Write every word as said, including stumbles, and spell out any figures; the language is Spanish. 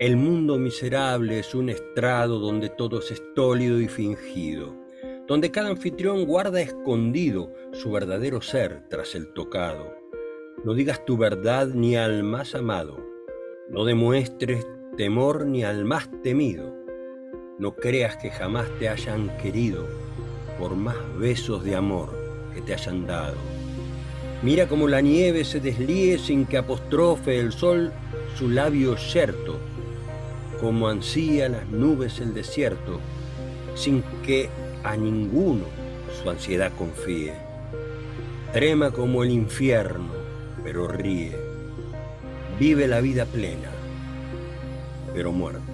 El mundo miserable es un estrado donde todo es estólido y fingido, donde cada anfitrión guarda escondido su verdadero ser tras el tocado. No digas tu verdad ni al más amado, no demuestres temor ni al más temido. No creas que jamás te hayan querido, por más besos de amor que te hayan dado. Mira cómo la nieve se deslíe sin que apostrofe el sol su labio yerto, como ansía las nubes el desierto, sin que a ninguno su ansiedad confíe. Trema como el infierno, pero ríe. Vive la vida plena, pero muerta.